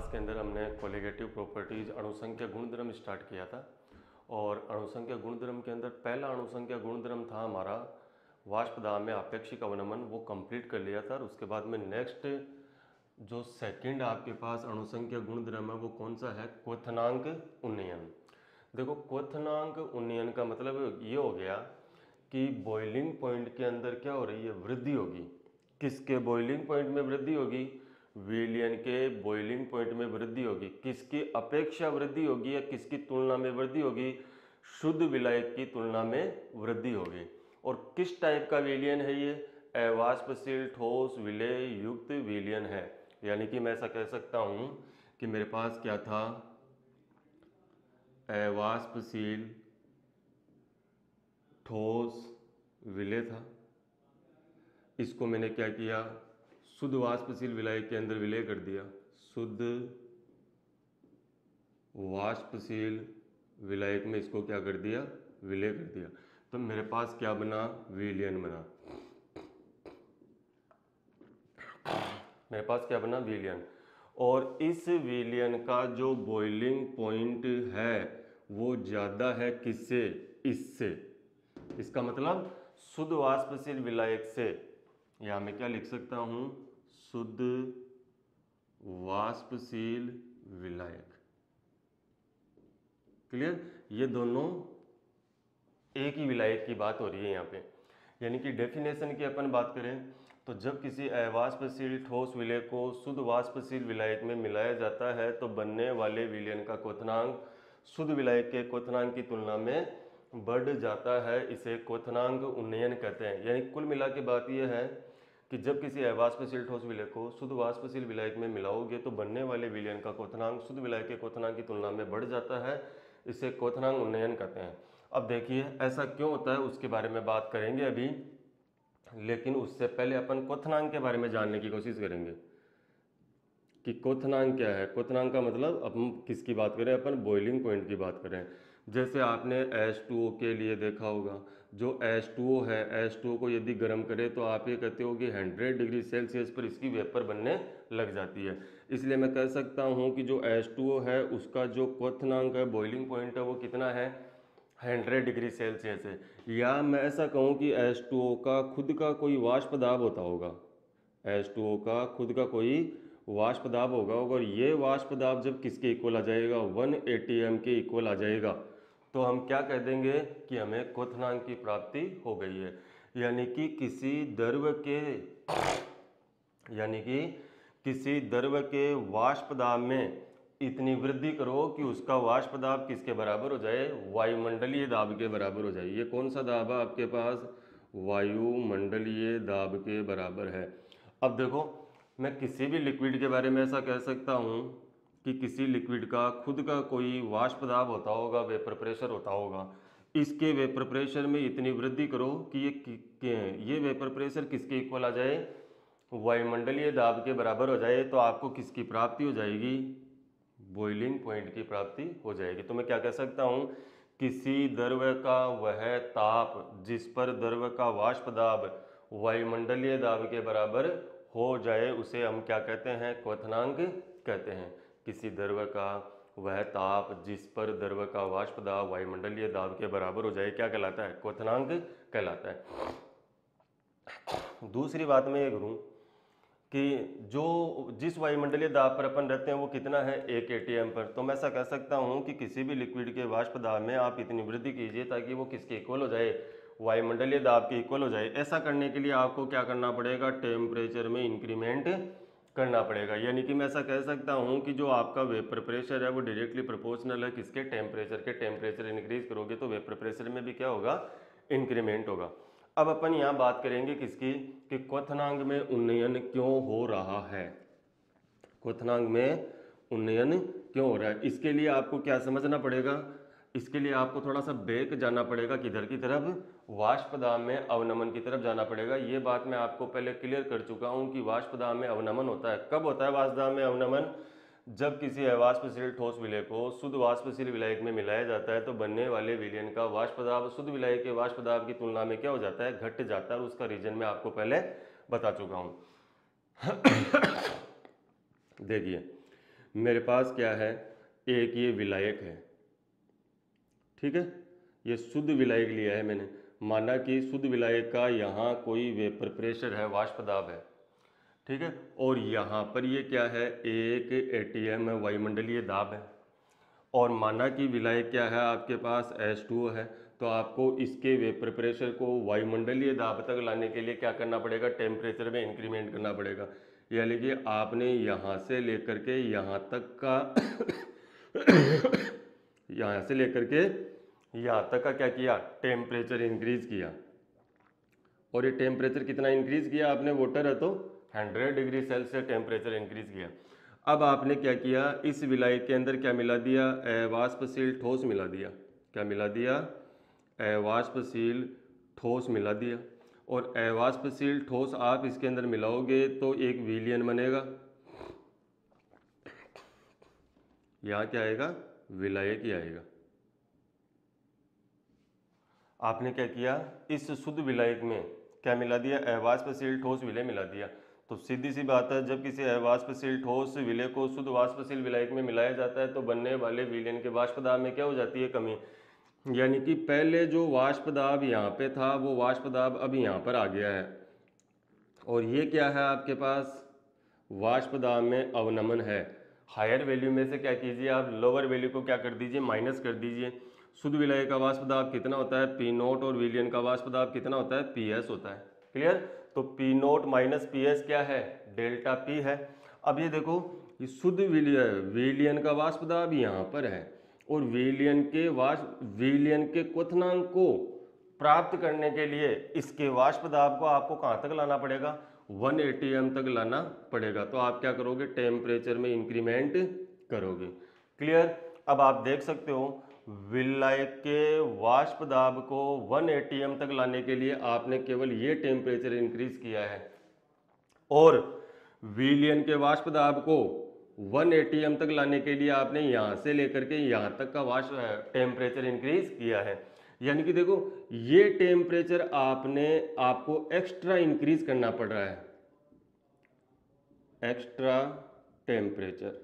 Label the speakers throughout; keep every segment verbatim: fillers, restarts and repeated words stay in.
Speaker 1: Class के अंदर हमने कोलिगेटिव प्रॉपर्टीज अणुसंख्या गुणधर्म स्टार्ट किया था और अणुसंख्या गुणधर्म के अंदर पहला अणुसंख्या गुणधर्म था हमारा वाष्प दाब में आपेक्षिक अवनमन, वो कंप्लीट कर लिया था। और उसके बाद में नेक्स्ट जो सेकंड आपके पास अणुसंख्या गुणधर्म है वो कौन सा है? क्वथनांक उन्नयन। देखो, क्वथनांक उन्नयन का मतलब ये हो गया कि बॉइलिंग पॉइंट के अंदर क्या हो रही है? वृद्धि होगी। किसके बॉइलिंग पॉइंट में वृद्धि होगी? विलयन के बॉइलिंग पॉइंट में वृद्धि होगी। किसकी अपेक्षा वृद्धि होगी या किसकी तुलना में वृद्धि होगी? शुद्ध विलायक की तुलना में वृद्धि होगी। और किस टाइप का विलयन है ये? अवाष्पशील ठोस विलय युक्त विलयन है। यानी कि मैं ऐसा कह सकता हूं कि मेरे पास क्या था? अवाष्पशील ठोस विलय था। इसको मैंने क्या किया? शुद्ध वाष्पशील विलायक के अंदर विलय कर दिया। शुद्ध वाष्पशील विलायक में इसको क्या कर दिया? विलय कर दिया। तो मेरे पास क्या बना? विलयन बना। मेरे पास क्या बना? विलयन। और इस विलयन का जो बॉइलिंग पॉइंट है वो ज़्यादा है किससे? इससे। इसका मतलब शुद्ध वाष्पशील विलायक से। यहाँ मैं क्या लिख सकता हूँ? शुद्ध वाष्पशील विलायक। क्लियर? ये दोनों एक ही विलायक की बात हो रही है यहाँ पे। यानी कि डेफिनेशन की अपन बात करें तो जब किसी अवाष्पशील ठोस विलय को शुद्ध वाष्पशील विलायक में मिलाया जाता है तो बनने वाले विलयन का क्वथनांक शुद्ध विलायक के क्वथनांक की तुलना में बढ़ जाता है। इसे क्वथनांक उन्नयन कहते हैं। यानी कुल मिला के बात यह है कि जब किसी अवाष्पशील ठोस विलय को शुद्ध वाष्पशील विलायक में मिलाओगे तो बनने वाले विलयन का क्वथनांक शुद्ध विलायक के क्वथनांक की तुलना में बढ़ जाता है। इसे क्वथनांक उन्नयन कहते हैं। अब देखिए ऐसा क्यों होता है उसके बारे में बात करेंगे अभी, लेकिन उससे पहले अपन क्वथनांक के बारे में जानने की कोशिश करेंगे कि क्वथनांक क्या है। क्वथनांक का मतलब अपन किसकी बात करें? अपन बॉइलिंग पॉइंट की बात करें। जैसे आपने एच टू ओ के लिए देखा होगा, जो एच टू ओ है, एच टू ओ को यदि गर्म करे तो आप ये कहते हो कि हंड्रेड डिग्री सेल्सियस पर इसकी वेपर बनने लग जाती है। इसलिए मैं कह सकता हूँ कि जो एच टू ओ है उसका जो क्वथनांक है, बॉइलिंग पॉइंट है, वो कितना है? हंड्रेड डिग्री सेल्सियस है। या मैं ऐसा कहूँ कि एच टू ओ का खुद का कोई वाष्प दाब होता होगा। एच टू ओ का खुद का कोई वाष्प दाब होगा और ये वाष्प दाब जब किसके इक्वल आ जाएगा? वन एटी एम के इक्वल आ जाएगा तो हम क्या कह देंगे कि हमें क्वथनांक की प्राप्ति हो गई है। यानी कि किसी द्रव के यानी कि किसी द्रव के वाष्प दाब में इतनी वृद्धि करो कि उसका वाष्प दाब किसके बराबर हो जाए? वायुमंडलीय दाब के बराबर हो जाए। ये कौन सा दाब है आपके पास? वायुमंडलीय दाब के बराबर है। अब देखो, मैं किसी भी लिक्विड के बारे में ऐसा कह सकता हूँ कि किसी लिक्विड का खुद का कोई वाष्प दाब होता होगा, वेपर प्रेशर होता होगा। इसके वेपर प्रेशर में इतनी वृद्धि करो कि ये कि, कि, ये वेपर प्रेशर किसके इक्वल आ जाए? वायुमंडलीय दाब के बराबर हो जाए। तो आपको किसकी प्राप्ति हो जाएगी? बॉइलिंग पॉइंट की प्राप्ति हो जाएगी। तो मैं क्या कह सकता हूँ? किसी द्रव का वह ताप जिस पर द्रव का वाष्प दाब वायुमंडलीय दाब के बराबर हो जाए उसे हम क्या कहते हैं? क्वथनांक कहते हैं। किसी द्रव का वह ताप जिस पर द्रव का वाष्प दाब वायुमंडलीय दाब के बराबर हो जाए क्या कहलाता है? क्वथनांक कहलाता है। दूसरी बात मैं ये करूँ कि जो जिस वायुमंडलीय दाब पर अपन रहते हैं वो कितना है? एक एटीएम पर। तो मैं ऐसा कह सकता हूँ कि किसी भी लिक्विड के वाष्प दाब में आप इतनी वृद्धि कीजिए ताकि वो किसके इक्वल हो जाए? वायुमंडलीय दाब के इक्वल हो जाए। ऐसा करने के लिए आपको क्या करना पड़ेगा? टेम्परेचर में इंक्रीमेंट करना पड़ेगा। यानी कि मैं ऐसा कह सकता हूँ कि जो आपका वेपर प्रेशर है वो डायरेक्टली प्रोपोर्शनल है किसके? टेम्परेचर के। टेम्परेचर इंक्रीज करोगे तो वेपर प्रेशर में भी क्या होगा? इंक्रीमेंट होगा। अब अपन यहाँ बात करेंगे किसकी? कि क्वथनांक में उन्नयन क्यों हो रहा है। क्वथनांक में उन्नयन क्यों हो रहा है? इसके लिए आपको क्या समझना पड़ेगा? इसके लिए आपको थोड़ा सा बैक जाना पड़ेगा। किधर की तरफ? वाष्प दाब में अवनमन की तरफ जाना पड़ेगा। ये बात मैं आपको पहले क्लियर कर चुका हूँ कि वाष्प दाब में अवनमन होता है। कब होता है वाष्प दाब में अवनमन? जब किसी अवाष्पशील ठोस विलय को शुद्ध वाष्पशील विलायक में मिलाया जाता है तो बनने वाले विलयन का वाष्प दाब शुद्ध विलायक के वाष्प दाब की तुलना में क्या हो जाता है? घट जाता है। और उसका रीजन मैं आपको पहले बता चुका हूं। देखिए, मेरे पास क्या है, एक ये विलायक है, ठीक है, ये शुद्ध विलायक लिया है मैंने। माना कि शुद्ध विलायक का यहाँ कोई वेपर प्रेशर है, वाष्प दाब है, ठीक है, और यहाँ पर ये क्या है, एक एटीएम वायुमंडलीय दाब है। और माना कि विलायक क्या है आपके पास, एच टू ओ है, तो आपको इसके वेपर प्रेशर को वायुमंडलीय दाब तक लाने के लिए क्या करना पड़ेगा, टेम्परेचर में इंक्रीमेंट करना पड़ेगा। यानी कि आपने यहाँ से लेकर के यहाँ तक का यहाँ से लेकर के यहाँ तक का क्या किया, टेम्परेचर इंक्रीज किया। और ये टेम्परेचर कितना इंक्रीज किया आपने, वाटर है तो hundred degree Celsius temperature increase किया। अब आपने क्या किया, इस विलायक के अंदर क्या मिला दिया, अवाष्पशील ठोस मिला दिया। क्या मिला दिया, अवाष्पशील ठोस मिला दिया। और अवाष्पशील ठोस आप इसके अंदर मिलाओगे तो एक विलयन बनेगा। यहाँ क्या आएगा, विलायक ही आएगा। आपने क्या किया, इस शुद्ध विलायक में क्या मिला दिया, अवाष्पशील ठोस विलय मिला दिया। तो सीधी सी बात है, जब किसी अवाष्पशील ठोस विलय को शुद्ध वाष्पशील विलायक में मिलाया जाता है तो बनने वाले विलयन के वाष्प दाब में क्या हो जाती है, कमी। यानी कि पहले जो वाष्प दाब यहाँ पे था वो वाष्प दाब अब यहाँ पर आ गया है। और ये क्या है आपके पास, वाष्प दाब में अवनमन है। हायर वैल्यू में से क्या कीजिए आप, लोअर वैल्यू को क्या कर दीजिए, माइनस कर दीजिए। शुद्ध विलायक का वाष्प दाब कितना होता है, पी नोट, और विलयन का वाष्प दाब कितना होता है, पी एस होता है। क्लियर। तो P naught minus P S क्या है, डेल्टा पी है। अब ये देखो, ये शुद्ध विलय विलयन का वाष्प दाब यहाँ पर है, और विलयन के वाष्प विलयन के क्वथनांक को प्राप्त करने के लिए इसके वाष्प दाब को आपको कहाँ तक लाना पड़ेगा, वन एटी एम तक लाना पड़ेगा। तो आप क्या करोगे, टेम्परेचर में इंक्रीमेंट करोगे। क्लियर। अब आप देख सकते हो विलायक के वाष्प दाब को वन एटी एम तक लाने के लिए आपने केवल ये टेम्परेचर इंक्रीज किया है, और विलयन के वाष्प दाब को वन एटी एम तक लाने के लिए आपने यहाँ से लेकर के यहाँ तक का वाष्प टेम्परेचर इंक्रीज किया है। यानी कि देखो, ये टेम्परेचर आपने आपको एक्स्ट्रा इंक्रीज करना पड़ रहा है, एक्स्ट्रा टेम्परेचर।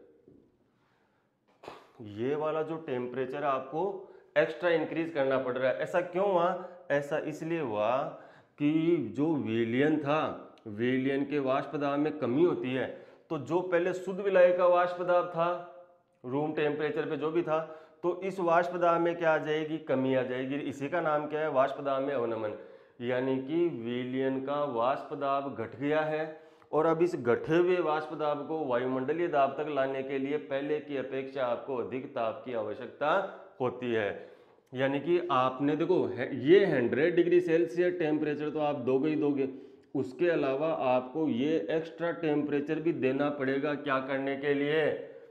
Speaker 1: ये वाला जो टेम्परेचर आपको एक्स्ट्रा इंक्रीज करना पड़ रहा है। ऐसा क्यों हुआ, ऐसा इसलिए हुआ कि जो विलयन था, विलयन के वाष्प दाब में कमी होती है। तो जो पहले शुद्ध विलायक का वाष्प दाब था, रूम टेम्परेचर पे जो भी था, तो इस वाष्प दाब में क्या आ जाएगी, कमी आ जाएगी। इसी का नाम क्या है, वाष्प दाब में अवनमन। यानी कि विलयन का वाष्प दाब घट गया है, और अब इस घटे हुए वाष्प दाब को वायुमंडलीय दाब तक लाने के लिए पहले की अपेक्षा आपको अधिक ताप की आवश्यकता होती है। यानी कि आपने देखो, ये हंड्रेड डिग्री सेल्सियस टेम्परेचर तो आप दोगे ही दोगे, उसके अलावा आपको ये एक्स्ट्रा टेम्परेचर भी देना पड़ेगा। क्या करने के लिए,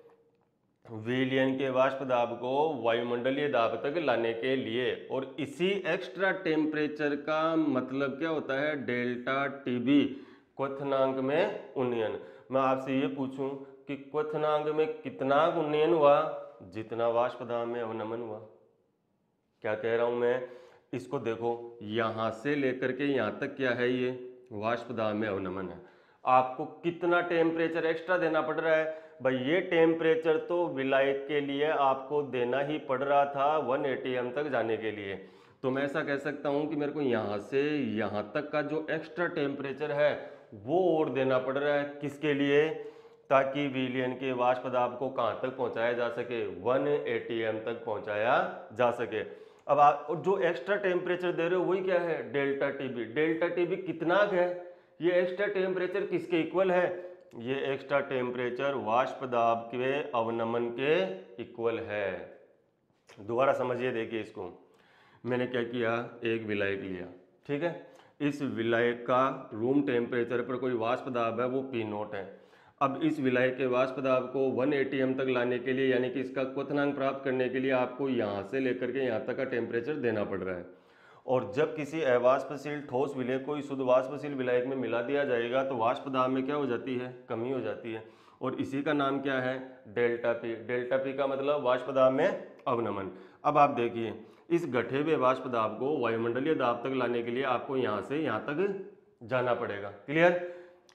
Speaker 1: विलयन के वाष्प दाब को वायुमंडलीय दाब तक लाने के लिए। और इसी एक्स्ट्रा टेम्परेचर का मतलब क्या होता है, डेल्टा टीबी, क्वथनांक में उन्नयन। मैं आपसे ये पूछूं कि क्वथनांक में कितना उन्नयन हुआ, जितना वाष्प दाब में अवनमन हुआ। क्या कह रहा हूं मैं, इसको देखो, यहां से लेकर के यहां तक क्या है, ये वाष्प दाब में अवनमन है। आपको कितना टेम्परेचर एक्स्ट्रा देना पड़ रहा है भाई, ये टेम्परेचर तो विलायक के लिए आपको देना ही पड़ रहा था वन एटी एम तक जाने के लिए। तो मैं ऐसा कह सकता हूं कि मेरे को यहां से यहां तक का जो एक्स्ट्रा टेम्परेचर है वो और देना पड़ रहा है। किसके लिए, ताकि विलयन के वाष्प दाब को कहां तक पहुंचाया जा सके, वन एटी एम तक पहुंचाया जा सके। अब आप जो एक्स्ट्रा टेम्परेचर दे रहे हो वही क्या है, डेल्टा टीबी। डेल्टा टीबी कितना है, ये एक्स्ट्रा टेम्परेचर किसके इक्वल है, ये एक्स्ट्रा टेम्परेचर वाष्प दाब के अवनमन के इक्वल है। दोबारा समझिए, देखिए इसको, मैंने क्या किया, एक विलायक लिया, ठीक है, इस विलायक का रूम टेम्परेचर पर कोई वाष्प दाब है वो पी नोट है। अब इस विलायक के वाष्प दाब को वन एटी एम तक लाने के लिए, यानी कि इसका क्वथनांक प्राप्त करने के लिए आपको यहाँ से लेकर के यहाँ तक का टेम्परेचर देना पड़ रहा है। और जब किसी अवाष्पशील ठोस विलय को इस शुद्ध वाष्पशील विलायक में मिला दिया जाएगा तो वाष्प दाब में क्या हो जाती है, कमी हो जाती है। और इसी का नाम क्या है, डेल्टा पी। डेल्टा पी का मतलब वाष्प दाब में अवनमन। अब आप देखिए, इस घटे हुए वाष्प दाब को वायुमंडलीय दाब तक लाने के लिए आपको यहाँ से यहाँ तक जाना पड़ेगा। क्लियर।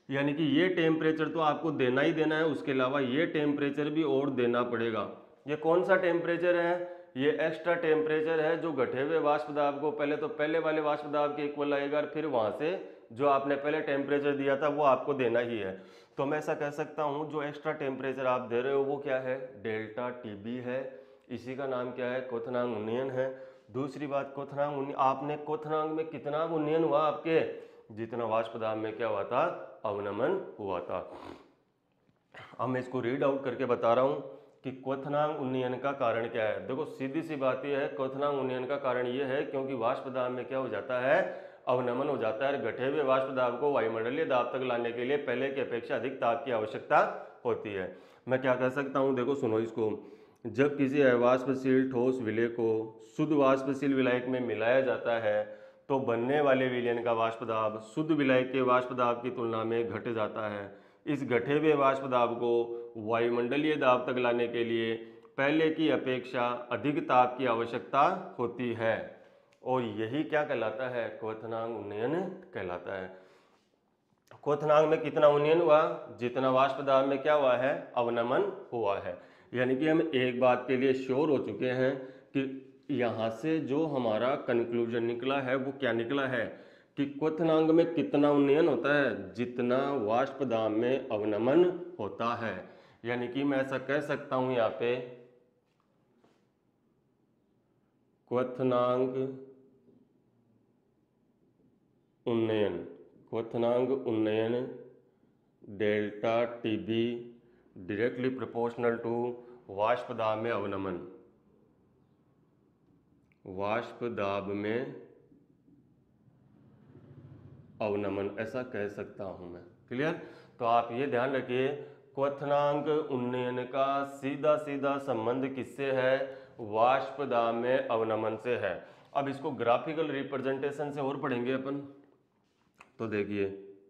Speaker 1: यानी कि ये टेम्परेचर तो आपको देना ही देना है, उसके अलावा ये टेम्परेचर भी और देना पड़ेगा। ये कौन सा टेम्परेचर है? ये एक्स्ट्रा टेम्परेचर है जो घटे हुए वाष्प दाब को पहले तो पहले वाले वाष्प दाब के इक्वल आएगा और फिर वहां से जो आपने पहले टेम्परेचर दिया था वो आपको देना ही है। तो मैं ऐसा कह सकता हूँ जो एक्स्ट्रा टेम्परेचर आप दे रहे हो वो क्या है? डेल्टा टी बी है। इसी का नाम क्या है? क्वथनांक उन्नयन है। दूसरी बात, क्वथनांक उन्नयन, आपने क्वथनांक में कितना उन्नयन हुआ आपके? जितना वाष्प दाब में क्या हुआ था? अवनमन हुआ था। अब मैं इसको रीड आउट करके बता रहा हूँ कि क्वथनांक उन्नयन का कारण क्या है। देखो सीधी सी बात यह है, क्वथनांक उन्नयन का कारण यह है क्योंकि वाष्प दाब में क्या हो जाता है? अवनमन हो जाता है। घटे हुए वाष्प दाब को वायुमंडलीय दाब तक लाने के लिए पहले की अपेक्षा अधिक ताप की आवश्यकता होती है। मैं क्या कह सकता हूँ, देखो सुनो इसको। जब किसी अवाष्पशील ठोस विलय को शुद्ध वाष्पशील विलायक में मिलाया जाता है तो बनने वाले विलयन का वाष्प दाब शुद्ध विलायक के वाष्प दाब की तुलना में घट जाता है। इस घटे हुए वाष्प दाब को वायुमंडलीय दाब तक लाने के लिए पहले की अपेक्षा अधिक ताप की आवश्यकता होती है और यही क्या कहलाता है? क्वथनांक उन्नयन कहलाता है। क्वथनांक में कितना उन्नयन हुआ? जितना वाष्प दाब में क्या हुआ है? अवनमन हुआ है। यानी कि हम एक बात के लिए श्योर हो चुके हैं कि यहाँ से जो हमारा कंक्लूजन निकला है वो क्या निकला है कि क्वथनांक में कितना उन्नयन होता है? जितना वाष्प दाब में अवनमन होता है। यानी कि मैं ऐसा कह सकता हूं यहाँ पे क्वथनांक उन्नयन, क्वथनांक उन्नयन delta T B directly proportional to वाष्प दाब में अवनमन, वाष्प दाब में अवनमन, ऐसा कह सकता हूं मैं। क्लियर? तो आप ये ध्यान रखिए, क्वथनांक उन्नयन का सीधा सीधा संबंध किससे है? वाष्प दाब में अवनमन से है। अब इसको ग्राफिकल रिप्रेजेंटेशन से और पढ़ेंगे अपन। तो देखिए,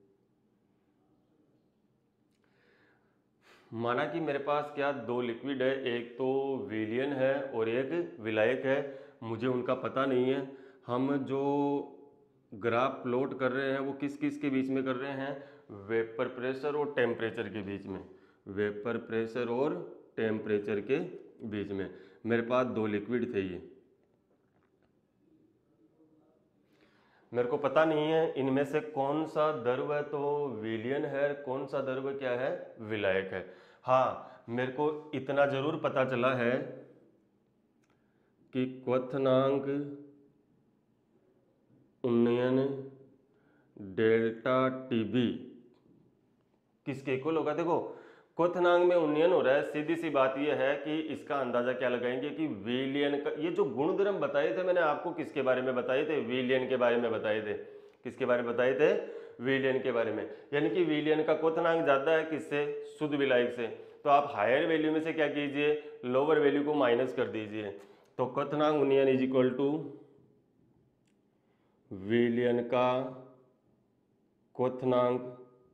Speaker 1: माना कि मेरे पास क्या दो लिक्विड है, एक तो विलयन है और एक विलायक है। मुझे उनका पता नहीं है। हम जो ग्राफ प्लॉट कर रहे हैं वो किस किस के बीच में कर रहे हैं? वेपर प्रेशर और टेम्परेचर के बीच में, वेपर प्रेशर और टेम्परेचर के बीच में। मेरे पास दो लिक्विड थे, ये मेरे को पता नहीं है इनमें से कौन सा द्रव है तो विलयन है, कौन सा द्रव क्या है? विलायक है। हाँ, मेरे को इतना जरूर पता चला है कि क्वथनांक उन्नयन डेल्टा टी बी किसके इक्वल होगा? देखो क्वथनांक में उन्नयन हो रहा है, सीधी सी बात यह है कि इसका अंदाजा क्या लगाएंगे कि विलयन का, ये जो गुणधर्म बताए थे मैंने आपको किसके बारे में बताए थे? विलयन के बारे में बताए थे। किसके बारे में बताए थे? विलयन के बारे में। यानी कि विलयन का क्वथनांक ज्यादा है किससे? शुद्ध विलायक से। तो आप हायर वैल्यू में से क्या कीजिए? लोअर वैल्यू को माइनस कर दीजिए। तो क्वथनांक उन्नयन इज इक्वल टू विलयन का क्वथनांक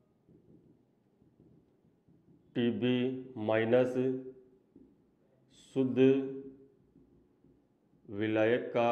Speaker 1: टी बी माइनस शुद्ध विलायक का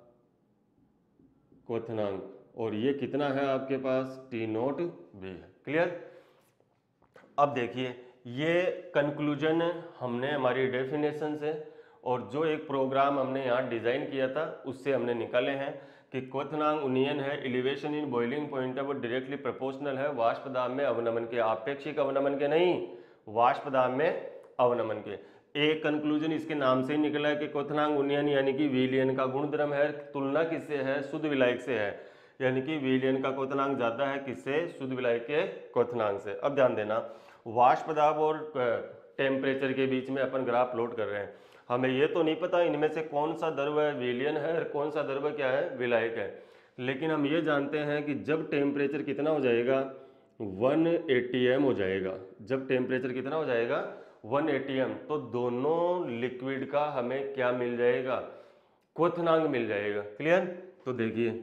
Speaker 1: क्वथनांक, और ये कितना है आपके पास? टी नोट बी है। क्लियर? अब देखिए, ये कंक्लूजन हमने हमारी डेफिनेशन से और जो एक प्रोग्राम हमने यहाँ डिजाइन किया था उससे हमने निकाले हैं कि क्वथनांक उन्नयन है, एलिवेशन इन बॉइलिंग पॉइंट है, वो डायरेक्टली प्रोपोर्शनल है वाष्प दाब में अवनमन के, आपेक्षिक अवनमन के नहीं, वाष्प दाब में अवनमन के। एक कंक्लूजन इसके नाम से ही निकला है कि क्वथनांक उन्नयन यानी कि विलयन का गुणधर्म है, तुलना किससे है? शुद्ध विलायक से है। यानी कि विलयन का क्वथनांक ज्यादा है किससे? शुद्ध विलायक के क्वथनांक से। अब ध्यान देना, वाष्प दाब और टेम्परेचर के बीच में अपन ग्राफ प्लॉट कर रहे हैं। हमें ये तो नहीं पता इनमें से कौन सा द्रव है विलयन है और कौन सा द्रव क्या है? विलायक है। लेकिन हम ये जानते हैं कि जब टेम्परेचर कितना हो जाएगा? वन एटी एम हो जाएगा। जब टेम्परेचर कितना हो जाएगा? वन एटी एम, तो दोनों लिक्विड का हमें क्या मिल जाएगा? क्वथनांक मिल जाएगा। क्लियर? तो देखिए,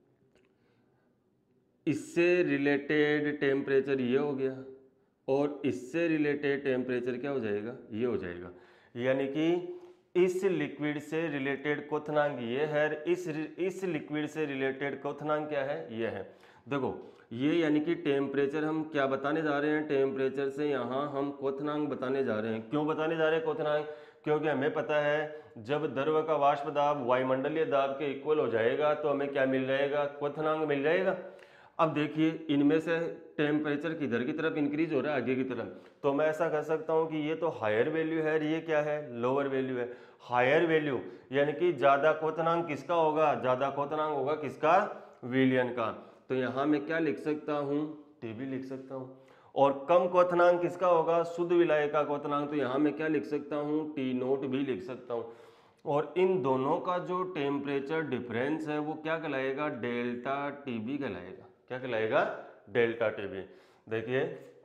Speaker 1: इससे रिलेटेड टेम्परेचर ये हो गया और इससे रिलेटेड टेम्परेचर क्या हो जाएगा? ये हो जाएगा। यानी कि इस लिक्विड से रिलेटेड क्वथनांक ये है, इस इस लिक्विड से रिलेटेड क्वथनांक क्या है? ये है। देखो ये यानी कि टेम्परेचर हम क्या बताने जा रहे हैं, टेम्परेचर से यहाँ हम क्वथनांक बताने जा रहे हैं। क्यों बताने जा रहे हैं क्वथनांक? क्योंकि हमें पता है जब द्रव का वाष्प दाब वायुमंडलीय दाब के इक्वल हो जाएगा तो हमें क्या मिल जाएगा, क्वथनांक मिल जाएगा। अब देखिए इनमें से टेम्परेचर किधर की तरफ इंक्रीज हो रहा है, आगे की तरफ, तो मैं ऐसा कर सकता हूँ कि ये तो हायर वैल्यू है, ये क्या है, लोअर वैल्यू है। हायर वैल्यू यानी कि ज्यादा क्वथनांक किसका होगा, ज्यादा क्वथनांक होगा किसका, विलयन का। तो यहाँ मैं क्या लिख सकता हूँ, टीबी लिख सकता हूँ। और कम क्वथनांक किसका होगा, शुद्ध विलायक का क्वथनांक, तो यहाँ मैं क्या लिख सकता हूँ, टी नोट भी लिख सकता हूँ। और इन दोनों का जो टेम्परेचर डिफरेंस है वो क्या कहलाएगा, डेल्टा टीबी कहलाएगा। क्या कहलाएगा, डेल्टा टीबी। देखिए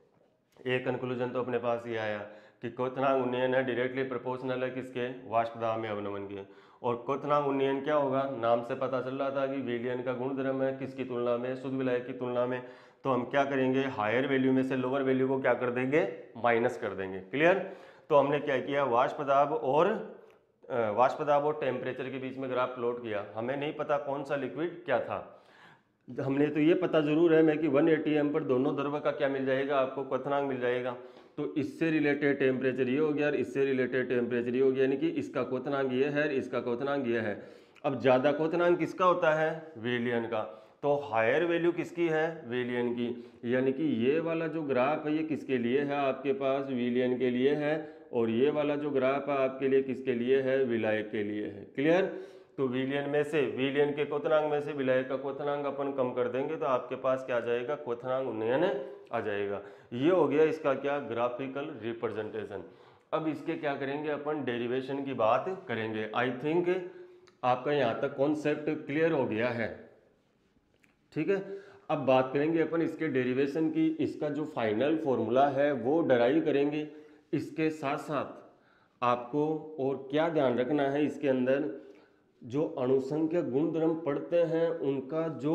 Speaker 1: एक कंक्लूजन तो अपने पास ये आया कि क्वथनांक उन्नयन है डायरेक्टली प्रोपोर्शनल है किसके, वाष्प दाब में अवनमन के। और क्वथनांक उन्नयन क्या होगा, नाम से पता चल रहा था कि विलयन का गुणधर्म है किसकी तुलना में, शुद्ध विलायक की तुलना में। तो हम क्या करेंगे, हायर वैल्यू में से लोअर वैल्यू को क्या कर देंगे, माइनस कर देंगे। क्लियर। तो हमने क्या किया, वाष्प दाब और वाष्प दाब और टेम्परेचर के बीच में ग्राफ प्लॉट किया। हमें नहीं पता कौन सा लिक्विड क्या था, हमने तो ये पता जरूर है मैं कि एक सौ अस्सी एम पर दोनों द्रव का क्या मिल जाएगा, आपको क्वथनांक मिल जाएगा। तो इससे रिलेटेड टेम्परेचर ये हो गया और इससे रिलेटेड टेम्परेचर ये हो गया, यानी कि इसका क्वथनांक ये है, इसका क्वथनांक ये है। अब ज्यादा क्वथनांक किसका होता है, विलयन का। तो हायर वैल्यू किसकी है, विलयन की। यानी कि ये वाला जो ग्राफ है ये किसके लिए है, आपके पास विलयन के लिए है, और ये वाला जो ग्राफ है आपके लिए किसके लिए है, विलायक के लिए है। क्लियर। तो विलयन में से, विलयन के क्वथनांक में से विलायक का क्वथनांक अपन कम कर देंगे तो आपके पास क्या आ जाएगा, क्वथनांक उन्नयन आ जाएगा। ये हो गया इसका क्या, ग्राफिकल रिप्रेजेंटेशन। अब इसके क्या करेंगे अपन, डेरिवेशन की बात करेंगे। आई थिंक आपका यहाँ तक कॉन्सेप्ट क्लियर हो गया है, ठीक है। अब बात करेंगे अपन इसके डेरिवेशन की, इसका जो फाइनल फॉर्मूला है वो डराइव करेंगे। इसके साथ साथ आपको और क्या ध्यान रखना है, इसके अंदर जो अणुसंख्यक गुणधर्म पढ़ते हैं उनका जो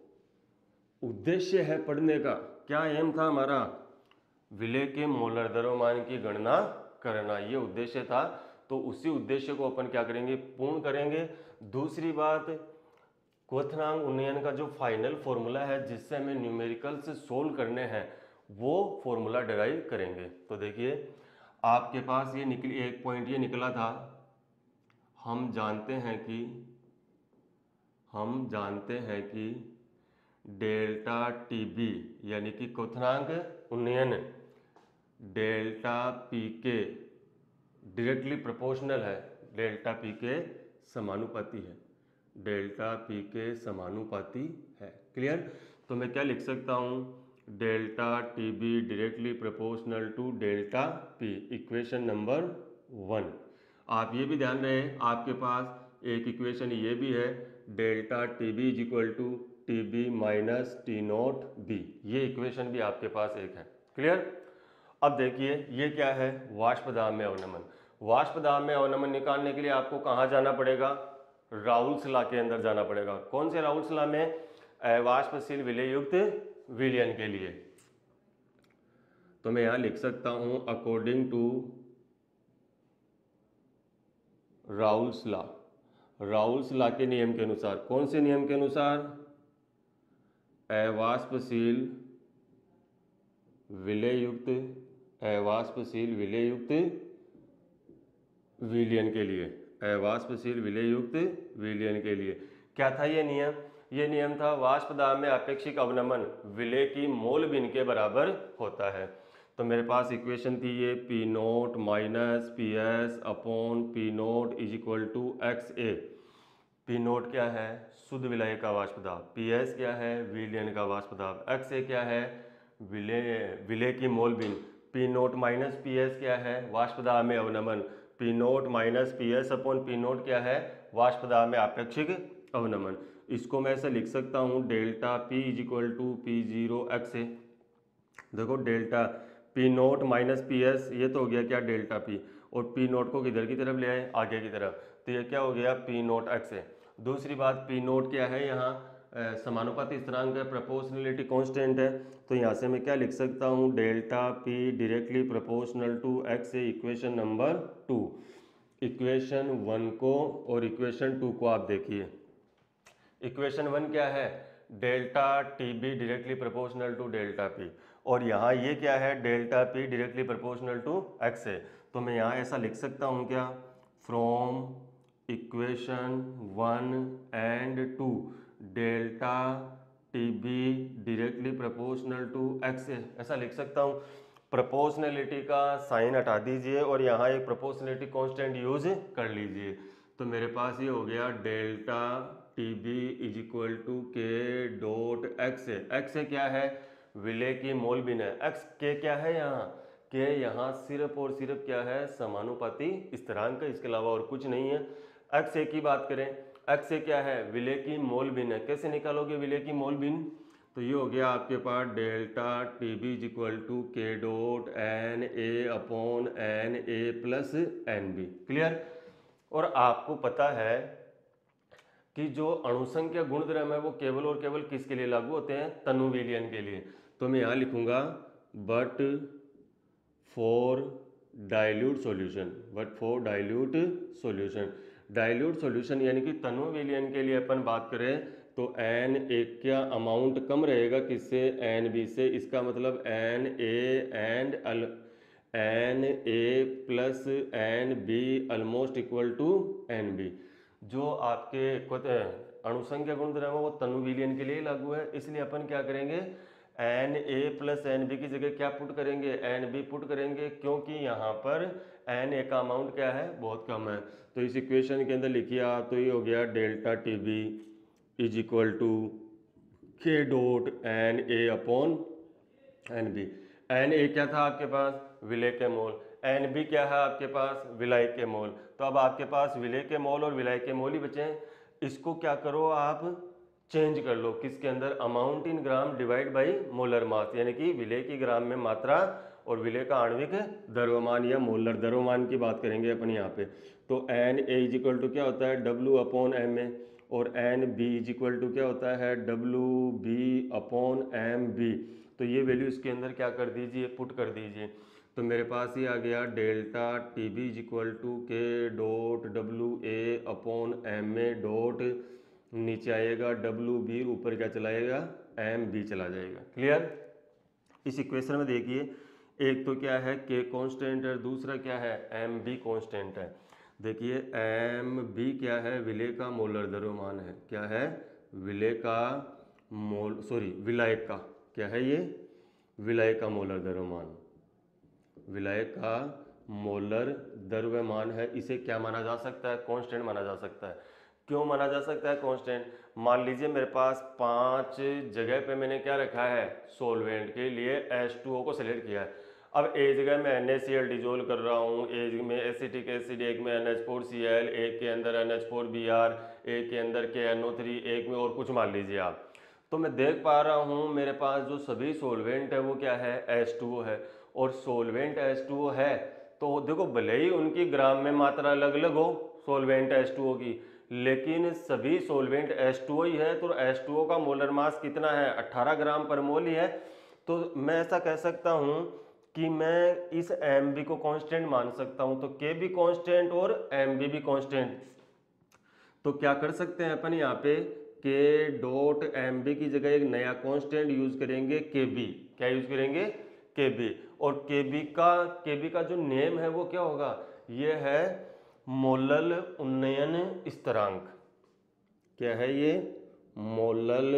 Speaker 1: उद्देश्य है पढ़ने का, क्या एम था हमारा, विलय के मोलर द्रव्यमान की गणना करना, ये उद्देश्य था। तो उसी उद्देश्य को अपन क्या करेंगे, पूर्ण करेंगे। दूसरी बात, क्वथनांक उन्नयन का जो फाइनल फॉर्मूला है जिससे हमें न्यूमेरिकल से सोल्व करने हैं वो फॉर्मूला डराइव करेंगे। तो देखिए आपके पास ये निकली, एक पॉइंट ये निकला था, हम जानते हैं कि हम जानते हैं कि डेल्टा टीबी यानी कि क्वथनांक उन्नयन डेल्टा पी के डायरेक्टली प्रोपोर्शनल है, डेल्टा पी के समानुपाती है, डेल्टा पी के समानुपाती है। क्लियर। तो मैं क्या लिख सकता हूँ, delta T B directly proportional to delta P, equation number one. आप ये भी ध्यान रहे आपके पास एक इक्वेशन ये भी है, delta T B is equal to T B minus T naught B, ये इक्वेशन भी आपके पास एक है। क्लियर। अब देखिए ये क्या है, वाष्प दाब में अवनमन। वाष्प दाब में अवनमन निकालने के लिए आपको कहाँ जाना पड़ेगा, राउल्स लॉ के अंदर जाना पड़ेगा। कौन से राउल्स लॉ में, वाष्पशील विलय युक्त विलयन के लिए। तो मैं यहां लिख सकता हूं according to Raoult's law, Raoult's law के नियम के अनुसार। कौन से नियम के अनुसार, अवाष्पशील विलय युक्त, अवाष्पशील विलय युक्त विलयन के लिए, अवाष्पशील विलय युक्त विलयन के लिए क्या था ये नियम, ये नियम था वाष्प दाब में अपेक्षिक अवनमन विलय की मोल भिन्न के बराबर होता है। तो मेरे पास इक्वेशन थी ये, P naught minus P S upon P naught is equal to X A. P naught क्या है, शुद्ध विलय का वाष्प दाब, पी एस क्या है, विलयन का वाष्प दाब, एक्स ए क्या है, विलय विलय की मोल भिन्न। P naught minus P S क्या है, वाष्प दाब में अवनमन, P naught minus P S upon P naught क्या है, वाष्प दाब में अपेक्षिक अवनमन। इसको मैं ऐसे लिख सकता हूँ, delta P is equal to P zero X A. देखो delta P naught minus P S, ये तो हो गया क्या, डेल्टा पी, और पी नोट को किधर की तरफ ले आए, आगे की तरफ, तो ये क्या हो गया, पी नोट एक्स ए। दूसरी बात, पी नोट क्या है, यहाँ समानुपाती स्थिरांक है, प्रोपोर्शनलिटी कांस्टेंट है। तो यहाँ से मैं क्या लिख सकता हूँ, delta P directly proportional to X A, equation number two. Equation one को और इक्वेशन टू को आप देखिए। इक्वेशन वन क्या है, delta T B directly proportional to delta P, और यहाँ ये क्या है, delta P directly proportional to X है। तो मैं यहाँ ऐसा लिख सकता हूँ क्या, from equation one and two delta T B directly proportional to X है, ऐसा लिख सकता हूँ। प्रोपोर्शनलिटी का साइन हटा दीजिए और यहाँ एक प्रोपोर्शनलिटी कांस्टेंट यूज कर लीजिए। तो मेरे पास ये हो गया delta T B is equal to K dot X है। एक्स है क्या है, विलेय की मोल बिन है। एक्स के क्या है यहाँ, के यहाँ सिर्फ और सिर्फ क्या है, समानुपाती स्थिरांक है, इसके अलावा और कुछ नहीं है। एक्स ए की बात करें, एक्स ए क्या है, विलेय की मोल बिन है। कैसे निकालोगे विलेय की मोल बिन, तो ये हो गया आपके पास delta T B is equal to K dot N A upon N A plus N B. Clear. और आपको पता है कि जो अणुसंख्या गुणधर्म है वो केवल और केवल किसके लिए लागू होते हैं, तनु विलयन के लिए। तो मैं यहाँ लिखूंगा but for dilute solution, but for dilute solution. Dilute solution यानी कि तनु विलयन के लिए अपन बात करें तो एन एक क्या अमाउंट कम रहेगा किससे, एन बी से। इसका मतलब एन ए एंड अल N A plus N B almost equal to N B. जो आपके अणुसंख्या गुणधर्म है वो तनु विलयन के लिए लागू है, इसलिए अपन क्या करेंगे, N A plus N B की जगह क्या पुट करेंगे, एन बी पुट करेंगे, क्योंकि यहाँ पर एन ए का अमाउंट क्या है, बहुत कम है। तो इस इक्वेशन के अंदर लिखिए आप, तो ये हो गया delta T B is equal to K dot N A upon N B. N A क्या था आपके पास, विलेय के मोल, एन बी क्या है आपके पास, विलायक के मोल। तो अब आपके पास विलेय के मोल और विलायक के मोल ही बचे हैं। इसको क्या करो आप, चेंज कर लो किसके अंदर, amount in gram divide by molar mass, यानी कि विलेय की ग्राम में मात्रा और विलेय का आणविक द्रव्यमान या मोलर द्रव्यमान की बात करेंगे अपन यहाँ पे। तो N A is equal to क्या होता है, डब्ल्यू अपॉन एम ए, और N B is equal to क्या होता है, W B upon M B. तो ये वैल्यू इसके अंदर क्या कर दीजिए, पुट कर दीजिए। तो मेरे पास ये आ गया delta T B is equal to K dot W A upon M A dot, नीचे आएगा डब्ल्यू बी, ऊपर क्या चलाएगा, एम बी चला जाएगा। क्लियर। इस इक्वेशन में देखिए एक तो क्या है के कांस्टेंट है, दूसरा क्या है एम बी कांस्टेंट है। देखिए एम बी क्या है, विलेय का मोलर द्रव्यमान है, क्या है, विलेय का मोल सॉरी विलायक का क्या है, ये विलायक का मोलर द्रव्यमान, विलायक का मोलर द्रव्यमान है। इसे क्या माना जा सकता है, कांस्टेंट माना जा सकता है। क्यों माना जा सकता है कांस्टेंट, मान लीजिए मेरे पास पांच जगह पे मैंने क्या रखा है, सॉल्वेंट के लिए एच टू ओ को सेलेक्ट किया है। अब एक जगह मैं N A C L dissolve कर रहा हूँ, एक में एसिटिक एसिड, एक में N H four C L, एक के अंदर N H four B R, एक के अंदर के एन ओ थ्री, एक में और कुछ मान लीजिए आप। तो मैं देख पा रहा हूँ मेरे पास जो सभी सॉल्वेंट है वो क्या है, एच टू ओ है। और सॉल्वेंट एच टू ओ है तो देखो भले ही उनकी ग्राम में मात्रा अलग अलग हो सॉल्वेंट एच टू ओ की, लेकिन सभी सॉल्वेंट एच टू ओ ही है। तो एच टू ओ का मोलर मास कितना है, अठारह ग्राम पर मोल ही है। तो मैं ऐसा कह सकता हूँ कि मैं इस एम बी को कांस्टेंट मान सकता हूँ। तो के भी कांस्टेंट और एम बी भी कांस्टेंट। तो क्या कर सकते हैं अपन यहाँ पे, के डॉट एम बी की जगह एक नया कांस्टेंट यूज करेंगे, के बी। क्या यूज करेंगे, के बी। और के बी का के बी का जो नेम है वो क्या होगा, ये है मोलल उन्नयन स्थिरांक। क्या है ये, मोलल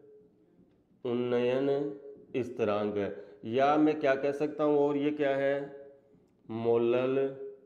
Speaker 1: उन्नयन स्थिरांक है। या मैं क्या कह सकता हूँ, और ये क्या है, मोलल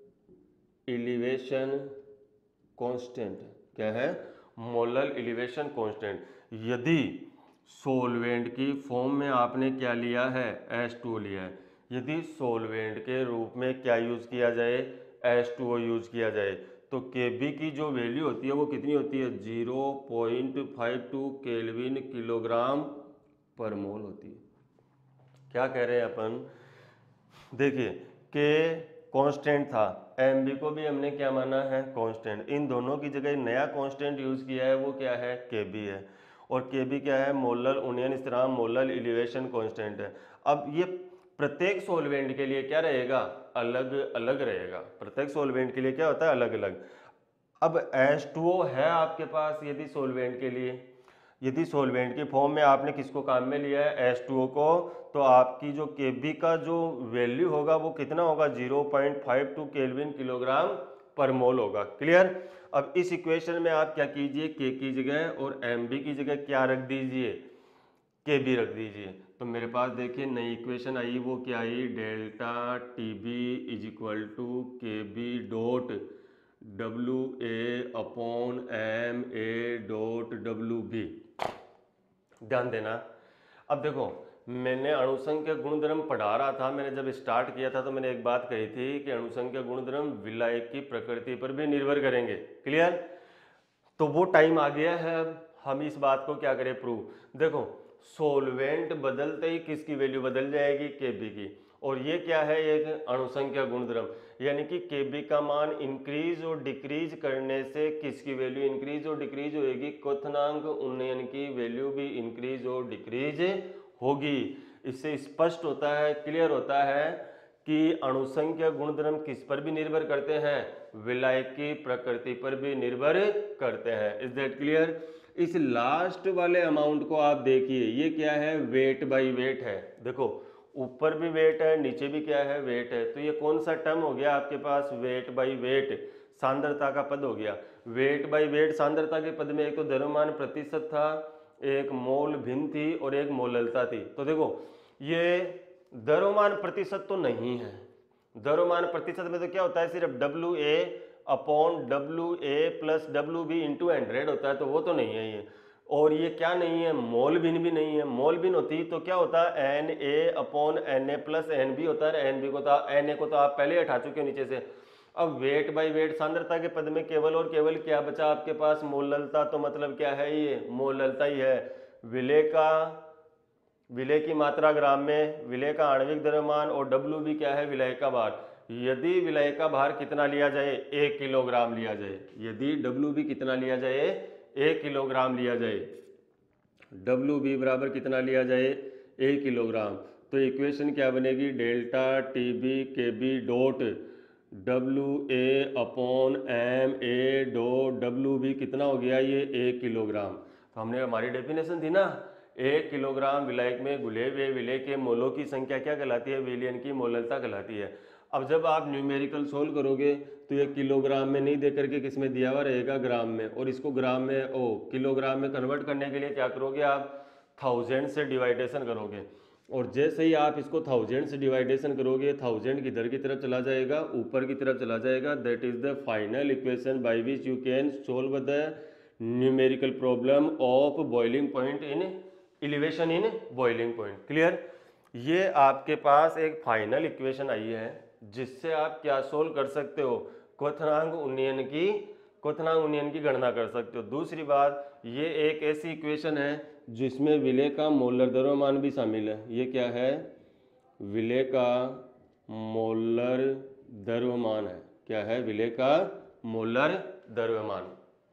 Speaker 1: एलिवेशन कांस्टेंट। क्या है, मोलल एलिवेशन कांस्टेंट। यदि सॉल्वेंट की फॉर्म में आपने क्या लिया है, एच टू ओ लिया है, यदि सॉल्वेंट के रूप में क्या यूज किया जाए, एच टू ओ यूज किया जाए, तो Kb की जो वैल्यू होती है वो कितनी होती है, zero point five two kelvin kilogram per mole होती है। क्या कह रहे हैं अपन, देखिए के कांस्टेंट था, एम बी को भी हमने क्या माना है, कांस्टेंट। इन दोनों की जगह नया कांस्टेंट यूज किया है वो क्या है, के बी है। और के बी क्या है, मोलर उन्नयन स्थिरांक, मोलर एलिवेशन कांस्टेंट है। अब ये प्रत्येक सॉल्वेंट के लिए क्या रहेगा, अलग अलग रहेगा। प्रत्येक सॉल्वेंट के लिए क्या होता है, अलग अलग। अब एच टू ओ है आपके पास यदि सॉल्वेंट के लिए, यदि सॉल्वेंट की फॉर्म में आपने किसको काम में लिया है, एच टू ओ को, तो आपकी जो Kb का जो वैल्यू होगा वो कितना होगा, zero point five two kelvin kilogram per mole होगा। क्लियर। अब इस इक्वेशन में आप क्या कीजिए, K की जगह और Mb की जगह क्या रख दीजिए, Kb रख दीजिए। तो मेरे पास देखिए नई इक्वेशन आई, वो क्या आई, delta T B is equal to K B dot W A upon M A dot W B. ध्यान देना। अब देखो, मैंने अणुसंख्य गुणधर्म पढ़ा रहा था, मैंने जब स्टार्ट किया था तो मैंने एक बात कही थी कि अणुसंख्य गुणधर्म विलायक की प्रकृति पर भी निर्भर करेंगे। क्लियर। तो वो टाइम आ गया है, अब हम इस बात को क्या करें, प्रूव। देखो, सोलवेंट बदलते ही किसकी वैल्यू बदल जाएगी, Kb की। और ये क्या है, एक अणुसंख्या गुणधर्म, यानी कि Kb का मान इंक्रीज और डिक्रीज करने से किसकी वैल्यू इंक्रीज और डिक्रीज होगी, क्वथनांक उन्नयन की वैल्यू भी इंक्रीज और डिक्रीज होगी। इससे स्पष्ट होता है, क्लियर होता है कि अणुसंख्या गुणधर्म किस पर भी निर्भर करते हैं, विलायक की प्रकृति पर भी निर्भर करते हैं। Is that clear. इस लास्ट वाले अमाउंट को आप देखिए, ये क्या है, वेट बाय वेट है। देखो, ऊपर भी वेट है, नीचे भी क्या है, वेट है। तो ये कौन सा टर्म हो गया आपके पास, वेट बाय वेट, सांद्रता का पद हो गया। वेट बाय वेट सांद्रता के पद में एक तो द्रव्यमान प्रतिशत था, एक मोल भिन्न थी और एक मोललता थी। तो देखो, ये द्रव्यमान प्रतिशत तो नहीं है। द्रव्यमान प्रतिशत में तो क्या होता है, सिर्फ W A upon W A plus W B into hundred होता है, तो वो तो नहीं है ये। और ये क्या नहीं है, मोल भिन्न भी नहीं है। मोल भिन्न होती तो क्या होता है, N A upon N A plus N B होता है। एन बी को तो एन ए को तो आप पहले हटा चुके हो नीचे से। अब वेट बाय वेट सांद्रता के पद में केवल और केवल क्या बचा आपके पास, मोललता। तो मतलब क्या है, ये मोललता ही है। विलेय का विलेय की मात्रा ग्राम में, विलेय का आणविक द्रव्यमान, और डब्ल्यू भी क्या है, विलेय का भार। यदि विलेय का भार कितना लिया जाए, एक किलोग्राम लिया जाए। यदि डब्ल्यू भी कितना लिया जाए, एक किलोग्राम लिया जाए। डब्ल्यू बी बराबर कितना लिया जाए, एक किलोग्राम। तो इक्वेशन क्या बनेगी, delta T B K B dot W A upon M A dot W B कितना हो गया, ये एक किलोग्राम। तो हमने, हमारी डेफिनेशन थी ना, एक किलोग्राम विलायक में घुले हुए विलेय के मोलों की संख्या क्या कहलाती है, विलयन की मोललता कहलाती है। अब जब आप न्यूमेरिकल सोल्व करोगे तो ये किलोग्राम में नहीं दे करके किस में दिया हुआ रहेगा, ग्राम में। और इसको ग्राम में, ओ किलोग्राम में कन्वर्ट करने के लिए क्या करोगे आप, थाउजेंड से डिवाइडेशन करोगे। और जैसे ही आप इसको थाउजेंड से डिवाइडेशन करोगे, थाउजेंड किधर की तरफ चला जाएगा, ऊपर की तरफ चला जाएगा। That is the final equation by which you can solve the numerical problem of boiling point in elevation in boiling point. Clear. ये आपके पास एक फाइनल इक्वेशन आई है जिससे आप क्या सोल्व कर सकते हो, क्वथनांक उन्नयन की क्वथनांक उन्नयन की गणना कर सकते हो। दूसरी बात, ये एक ऐसी इक्वेशन है जिसमें विलेय का मोलर द्रव्यमान भी शामिल है। ये क्या है, विलेय का मोलर द्रव्यमान है। क्या है, विलेय का मोलर द्रव्यमान,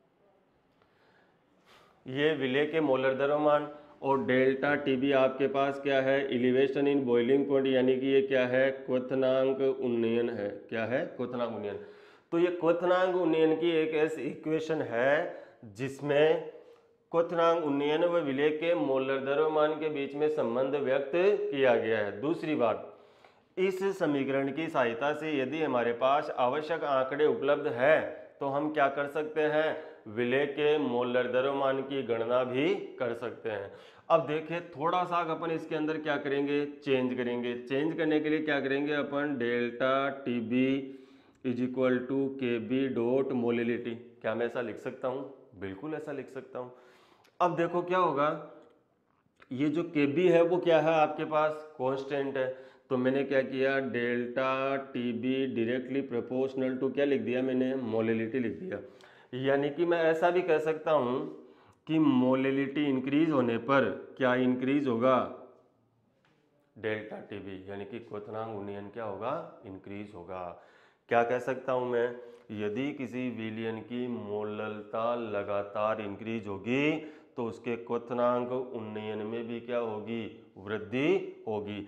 Speaker 1: ये विलेय के मोलर द्रव्यमान। और डेल्टा टीबी आपके पास क्या है, एलिवेशन इन बॉइलिंग पॉइंट, यानी कि ये क्या है, क्वथनांक उन्नयन है। क्या है, क्वथनांक उन्नयन। तो ये क्वथनांक उन्नयन की एक ऐसी इक्वेशन है जिसमें क्वथनांक उन्नयन व विलेय के मोलर द्रव्यमान के बीच में संबंध व्यक्त किया गया है। दूसरी बात, इस समीकरण की सहायता से यदि हमारे पास आवश्यक आंकड़े उपलब्ध है तो हम क्या कर सकते हैं, विलेय के मोलर द्रव्यमान की गणना भी कर सकते हैं। अब देखिए, थोड़ा सा अपन इसके अंदर क्या करेंगे, चेंज करेंगे। चेंज करने के लिए क्या करेंगे अपन, delta T B is equal to K B dot molality. क्या मैं ऐसा लिख सकता हूँ, बिल्कुल ऐसा लिख सकता हूँ। अब देखो क्या होगा, ये जो के बी है वो क्या है आपके पास, कांस्टेंट है। तो मैंने क्या किया, delta T B directly proportional to क्या लिख दिया मैंने, मोलिलिटी लिख दिया। यानी कि मैं ऐसा भी कह सकता हूं कि मोलिलिटी इंक्रीज होने पर क्या इंक्रीज होगा, डेल्टा टी बी, यानी कि क्वथनांक उन्नयन क्या होगा, इंक्रीज होगा। क्या कह सकता हूं मैं, यदि किसी विलयन की मोललता लगातार इंक्रीज होगी तो उसके क्वथनांक उन्नयन में भी क्या होगी, वृद्धि होगी।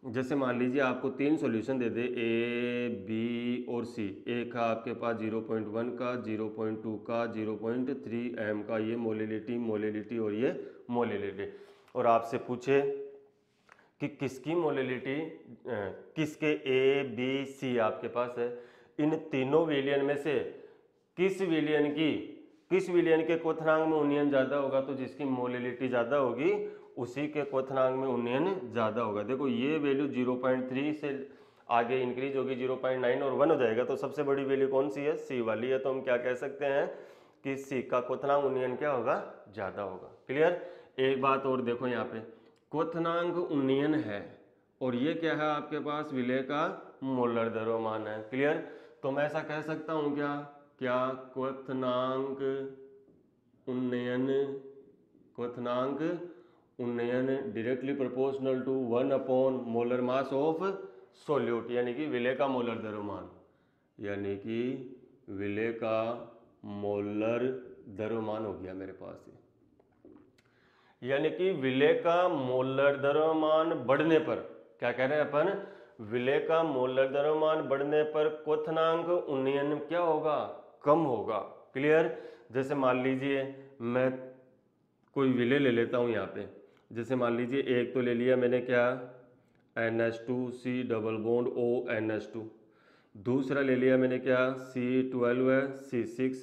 Speaker 1: जैसे मान लीजिए आपको तीन solution they they, A B और सी। एक है आपके पास ज़ीरो पॉइंट वन का, ज़ीरो पॉइंट टू का, ज़ीरो पॉइंट थ्री एम का, ये मोलिलिटी मोलिलिटी और ये मोलिलिटी, और आपसे पूछे कि किसकी मोलिलिटी, किसके ए बी सी आपके पास है, इन तीनों विलियन में से किस विलियन की किस विलियन के क्वथनांक में उन्नयन ज़्यादा होगा, तो जिसकी मोलिलिटी ज़्यादा होगी उसी के क्वथनांक में उन्नयन ज़्यादा होगा। देखो ये वैल्यू ज़ीरो पॉइंट थ्री से आगे इंक्रीज होगी, ज़ीरो पॉइंट नाइन और वन हो जाएगा, तो सबसे बड़ी वैल्यू कौन सी है, सी वाली है। तो हम क्या कह सकते हैं कि सी का क्वथनांक उन्नयन क्या होगा, ज़्यादा होगा। क्लियर। एक बात और देखो, यहाँ पे क्वथनांक उन्नयन है और ये क्या है आपके पास, विलय का मोलर द्रव्यमान है। क्लियर। तो मैं ऐसा कह सकता हूँ क्या क्या क्वथनांक उन्नयन क्वथनांक उन्नयन directly proportional to one upon molar mass of solute, यानी कि विलय का मोलर द्रव्यमान, यानी कि विलय का मोलर द्रव्यमान हो गया मेरे पास। यानी कि विलय का मोलर द्रव्यमान बढ़ने पर, क्या कह रहे हैं अपन, विलय का मोलर द्रव्यमान बढ़ने पर क्वथनांक उन्नयन क्या होगा, कम होगा। क्लियर। जैसे मान लीजिए मैं कोई विलय ले लेता हूँ यहाँ पे, जैसे मान लीजिए एक तो ले लिया मैंने क्या, N H two C double bond O N H two, दूसरा ले लिया मैंने क्या, सी ट्वेल्व है C six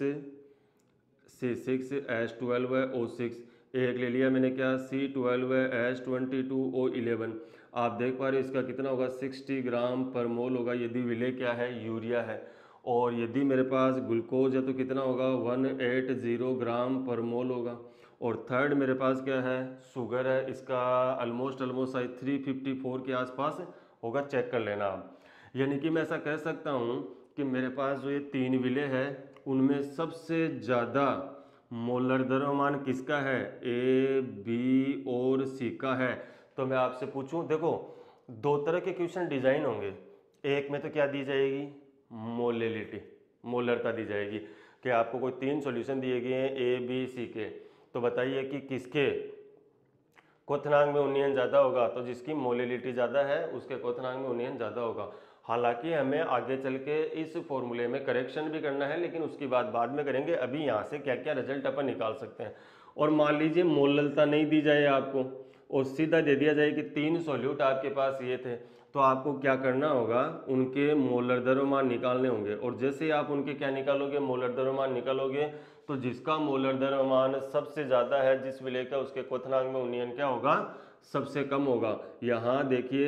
Speaker 1: C six H twelve है ओ सिक्स, एक ले लिया मैंने क्या, सी ट्वेल्व है H twenty two O eleven. आप देख पा रहे हो इसका कितना होगा, सिक्सटी ग्राम पर मोल होगा यदि विलय क्या है, यूरिया है। और यदि मेरे पास ग्लूकोज है तो कितना होगा, वन एट ज़ीरो ग्राम पर मोल होगा। और थर्ड मेरे पास क्या है, शुगर है, इसका ऑलमोस्ट ऑलमोस्ट शायद थ्री फिफ्टी फोर के आसपास होगा, चेक कर लेना आप। यानी कि मैं ऐसा कह सकता हूँ कि मेरे पास जो ये तीन विलय है उनमें सबसे ज़्यादा मोलर द्रव्यमान किसका है, ए बी और सी का है। तो मैं आपसे पूछूं, देखो दो तरह के क्वेश्चन डिजाइन होंगे, एक में तो क्या दी जाएगी, मोलिलिटी मोलरता दी जाएगी कि आपको कोई तीन सॉल्यूशन दिए गए हैं ए बी सी के, तो बताइए कि किसके क्वथनांक में उन्नयन ज़्यादा होगा, तो जिसकी मोलिलिटी ज़्यादा है उसके क्वथनांक में उन्नयन ज़्यादा होगा। हालांकि हमें आगे चल के इस फॉर्मूले में करेक्शन भी करना है, लेकिन उसकी बात बाद में करेंगे। अभी यहाँ से क्या क्या रिजल्ट अपन निकाल सकते हैं। और मान लीजिए मोललता नहीं दी जाए आपको और सीधा दे दिया जाए कि तीन सॉल्यूट आपके पास ये थे, तो आपको क्या करना होगा, उनके मोलर द्रव्यमान निकालने होंगे। और जैसे आप उनके क्या निकालोगे, मोलर द्रव्यमान निकालोगे, तो जिसका मोलर द्रव्यमान सबसे ज़्यादा है जिस विलय का, उसके क्वथनांक में उन्नयन क्या होगा, सबसे कम होगा। यहाँ देखिए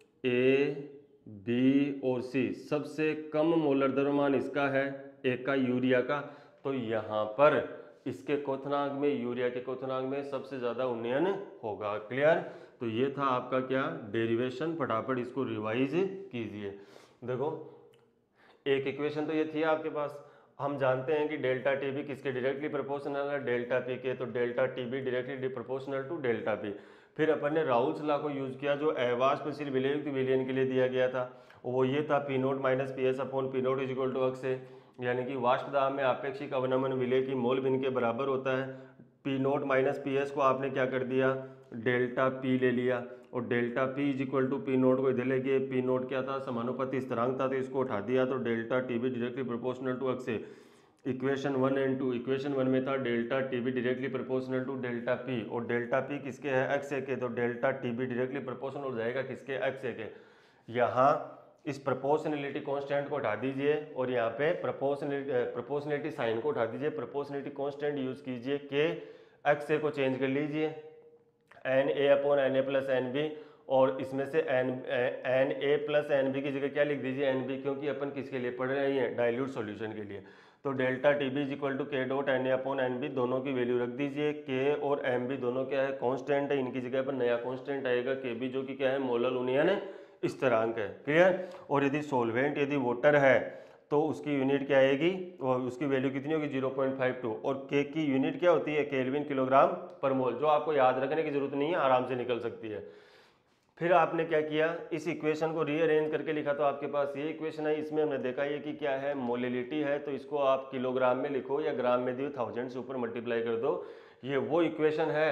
Speaker 1: ए बी और सी, सबसे कम मोलर द्रव्यमान इसका है, एक का यूरिया का, तो यहाँ पर इसके क्वथनांक में, यूरिया के क्वथनांक में सबसे ज़्यादा उन्नयन होगा। क्लियर। तो ये था आपका क्या, डेरिवेशन। फटाफट इसको रिवाइज कीजिए। देखो एक इक्वेशन तो ये थी आपके पास, हम जानते हैं कि डेल्टा टी बी किसके डायरेक्टली प्रोपोर्शनल है, डेल्टा पी के, तो delta T B directly proportional to delta P. फिर अपन ने राउल्स लॉ को यूज किया जो अवाष्पशील विलययुक्त विलयन के लिए दिया गया था, वो ये था P naught minus P S upon P naught is equal to X है, यानी कि वाष्प दाब में आपेक्षिक अवनमन विलय की मोल भिन्न के बराबर होता है। P naught minus P S को आपने क्या कर दिया, डेल्टा पी ले लिया, और delta P is equal to P naught को इधर ले गए, पी नोट क्या था, समानुपाती स्थिरांक था, तो इसको उठा दिया, तो delta T B directly proportional to X है। Equation one and two, equation one में था delta T B directly proportional to delta P, और डेल्टा पी किसके है, एक्स ए के, तो delta T B directly proportional हो जाएगा किसके, एक्स ए के। यहाँ इस प्रोपोर्शनलिटी कांस्टेंट को हटा दीजिए और यहाँ पे प्रोपोर्शनलिटी प्रोपोर्शनलिटी साइन को उठा दीजिए, प्रोपोर्शनलिटी कांस्टेंट यूज कीजिए, के एक्स ए को चेंज कर लीजिए, N A upon N A plus N B, और इसमें से N N A plus N B की जगह क्या लिख दीजिए, एन बी, क्योंकि अपन किसके लिए पढ़ रहे हैं, डाइल्यूट सॉल्यूशन के लिए। तो delta T B is equal to K dot N A upon N B, दोनों की वैल्यू रख दीजिए। के और एम बी दोनों क्या है, कांस्टेंट है, इनकी जगह पर नया कांस्टेंट आएगा के बी, जो कि क्या है, मोलर उन्नयन स्थिरांक है। क्लियर। और यदि सोलवेंट यदि वाटर है तो उसकी यूनिट क्या आएगी, और उसकी वैल्यू कितनी होगी, ज़ीरो पॉइंट फाइव टू, और के की यूनिट क्या होती है, केल्विन किलोग्राम पर मोल, जो आपको याद रखने की जरूरत नहीं है, आराम से निकल सकती है। फिर आपने क्या किया, इस इक्वेशन को रीअरेंज करके लिखा, तो आपके पास ये इक्वेशन है, इसमें हमने देखा ये कि क्या है, मोलिलिटी है, तो इसको आप किलोग्राम में लिखो या ग्राम में दिए थाउजेंड से ऊपर मल्टीप्लाई कर दो, ये वो इक्वेशन है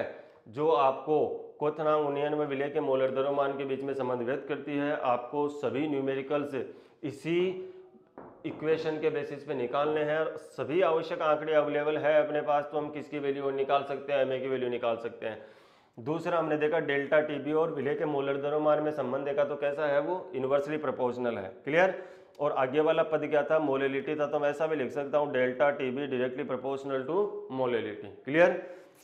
Speaker 1: जो आपको क्वथनांक उन्नयन में विलय के मोलर द्रव्यमान के बीच में संबंध व्यक्त करती है। आपको सभी न्यूमेरिकल्स इसी इक्वेशन के बेसिस पे निकालने हैं। सभी आवश्यक आंकड़े अवेलेबल है अपने पास, तो हम किसकी वैल्यू निकाल सकते हैं, एम ए की वैल्यू निकाल सकते हैं। दूसरा हमने देखा डेल्टा टीबी और विलय के मोलर द्रव्यमान में संबंध देखा, तो कैसा है वो, इनवर्सली प्रोपोर्शनल है। क्लियर। और आगे वाला पद क्या था, मोलेलिटी था, तो मैं ऐसा भी लिख सकता हूं delta T B directly proportional to molality. Clear.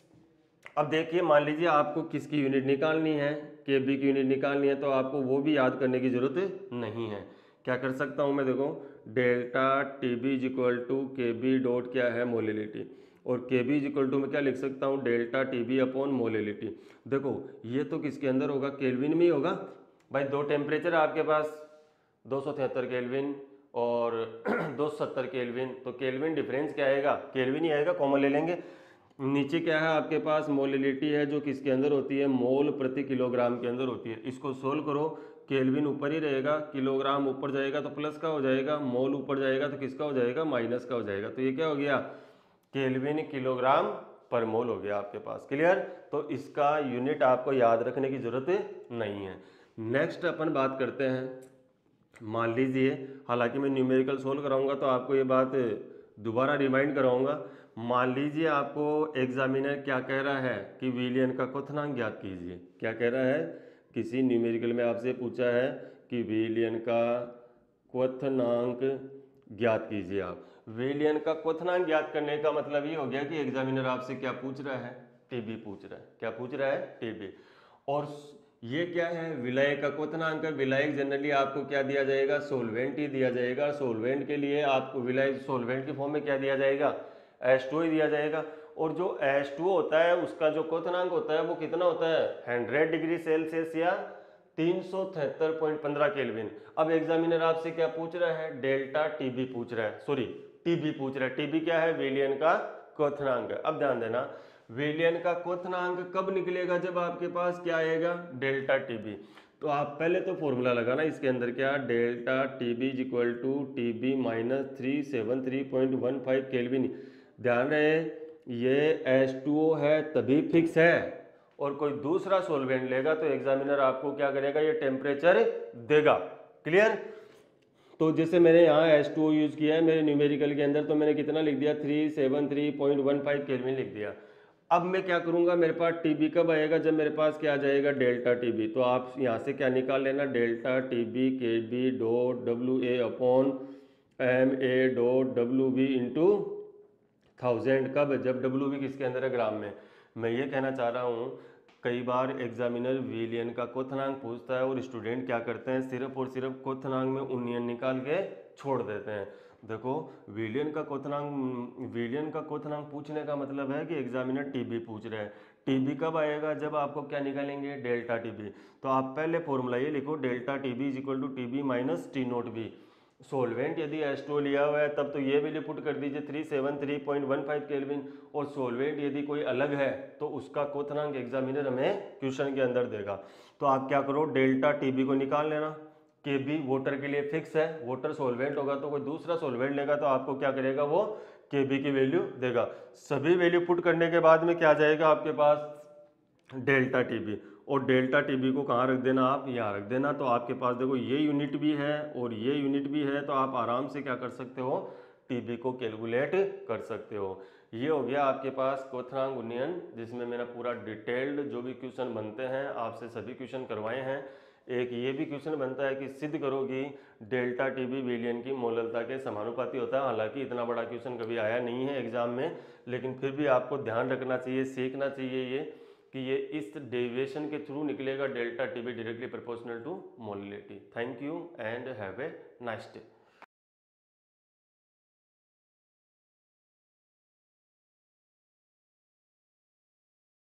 Speaker 1: अब देखिए मान लीजिए आपको किसकी यूनिट निकालनी है, केबी की यूनिट निकालनी है, तो आपको वो भी याद करने की जरूरत नहीं है। क्या कर सकता हूं मैं, देखो delta T B is equal to K B dot क्या है, मोलेलिटी, और के बी इज इक्वल टू मैं क्या लिख सकता हूँ, डेल्टा टीबी अपॉन मोलेलिटी। देखो ये तो किसके अंदर होगा, केल्विन में ही होगा भाई। दो टेम्परेचर आपके पास, दो सौ तिहत्तर केल्विन और दो सौ सत्तर केल्विन, तो केल्विन डिफरेंस क्या आएगा, केल्विन ही आएगा, कॉमन ले लेंगे। नीचे क्या है आपके पास, मोलेलिटी है, जो किसके अंदर होती है, मोल प्रति किलोग्राम के अंदर होती है। इसको सोल्व करो, केल्विन ऊपर ही रहेगा, किलोग्राम ऊपर जाएगा तो प्लस का हो जाएगा, मोल ऊपर जाएगा तो किसका हो जाएगा, माइनस का हो जाएगा। तो ये क्या हो गया, केल्विन किलोग्राम पर मोल हो गया आपके पास। क्लियर। तो इसका यूनिट आपको याद रखने की जरूरत नहीं है। नेक्स्ट अपन बात करते हैं, मान लीजिए, हालांकि मैं न्यूमेरिकल सोल्व कराऊंगा तो आपको ये बात दोबारा रिमाइंड कराऊंगा। मान लीजिए आपको एग्जामिनर क्या कह रहा है कि विलियन का क्वथनांक ज्ञात कीजिए। क्या कह रहा है, किसी न्यूमेरिकल में आपसे पूछा है कि विलियन का क्वथनांक ज्ञात कीजिए। आप विलियन का क्वथनांक ज्ञात करने का मतलब ये हो गया कि एग्जामिनर आपसे क्या पूछ रहा है, टीबी पूछ रहा है। क्या पूछ रहा है, टीबी। और ये क्या है, विलायक का क्वथनांक है। विलायक जनरली आपको क्या दिया जाएगा, सोलवेंट ही दिया जाएगा। सोलवेंट के लिए आपको विलायक सोलवेंट के फॉर्म में क्या दिया जाएगा, एच टू ही दिया जाएगा। और जो एच टू होता है उसका जो क्वथनांक होता है वो कितना होता है, हंड्रेड डिग्री सेल्सियस या तीन सौ तिहत्तर पॉइंट पंद्रह केल्विन। अब एग्जामिनर आपसे क्या पूछ रहा है, डेल्टा टीबी पूछ रहा है, सॉरी टीबी पूछ रहा है। टीबी क्या है, विलियन का क्वथनांक है। अब ध्यान देना, विलियन का क्वथनांक कब निकलेगा, जब आपके पास क्या आएगा, डेल्टा टीबी। तो आप पहले तो फॉर्मूला लगाना इसके अंदर, क्या, delta T B is equal to T B minus three seven three point one five kelvin. ध्यान रहे ये एच टू ओ है तभी फिक्स है, और कोई दूसरा सोलवेंट लेगा तो एग्जामिनर आपको क्या करेगा, ये टेम्परेचर देगा। क्लियर। तो जैसे मैंने यहाँ एच टू ओ यूज किया है मेरे न्यूमेरिकल के अंदर, तो मैंने कितना लिख दिया, three seven three point one five kelvin लिख दिया। अब मैं क्या करूंगा, मेरे पास टीबी कब आएगा, जब मेरे पास क्या आ जाएगा, डेल्टा टीबी। तो आप यहाँ से क्या निकाल लेना, delta T B K B dot W A upon M A dot W B into thousand. कब, जब डब्ल्यू बी किसके अंदर है, ग्राम में। मैं ये कहना चाह रहा हूँ, कई बार एग्जामिनर विलियन का क्वथनांक पूछता है और स्टूडेंट क्या करते हैं, सिर्फ और सिर्फ क्वथनांक में उन्नयन निकाल के छोड़ देते हैं। देखो विलियन का क्वथनांक, विलियन का क्वथनांक पूछने का मतलब है कि एग्जामिनर टीबी पूछ रहे हैं। टीबी कब आएगा, जब आपको क्या निकालेंगे, डेल्टा टीबी। तो आप पहले फॉर्मूला ये लिखो, delta T B is equal to T B minus T naught B. Solvent यदि एच टू ओ लिया हुआ है तब तो ये भी पुट कर दीजिए three seven three point one five kelvin, और सोलवेंट यदि कोई अलग है तो उसका क्वथनांक एग्जामिनर हमें क्वेश्चन के अंदर देगा। तो आप क्या करो, डेल्टा टीबी को निकाल लेना। के बी वाटर के लिए फिक्स है, वाटर सोलवेंट होगा तो कोई दूसरा सोलवेंट लेगा तो आपको क्या करेगा, वो के बी की वैल्यू देगा। सभी वैल्यू पुट करने के बाद में क्या आ जाएगा आपके पास, डेल्टा टीबी। और डेल्टा टीबी को कहाँ रख देना, आप यहाँ रख देना। तो आपके पास देखो ये यूनिट भी है और ये यूनिट भी है, तो आप आराम से क्या कर सकते हो, टीबी को कैलकुलेट कर सकते हो। ये हो गया आपके पास क्वथनांक उन्नयन, जिसमें मैंने पूरा डिटेल्ड जो भी क्वेश्चन बनते हैं आपसे सभी क्वेश्चन करवाए हैं। एक ये भी क्वेश्चन बनता है कि सिद्ध करो कि डेल्टा टीबी विलियन की मोललता के समानुपाती होता है। हालांकि इतना बड़ा क्वेश्चन कभी आया नहीं है एग्जाम में, लेकिन फिर भी आपको ध्यान रखना चाहिए, सीखना चाहिए ये कि ये इस डेविएशन के थ्रू निकलेगा, delta T B directly proportional to molality. Thank you and have a nice day.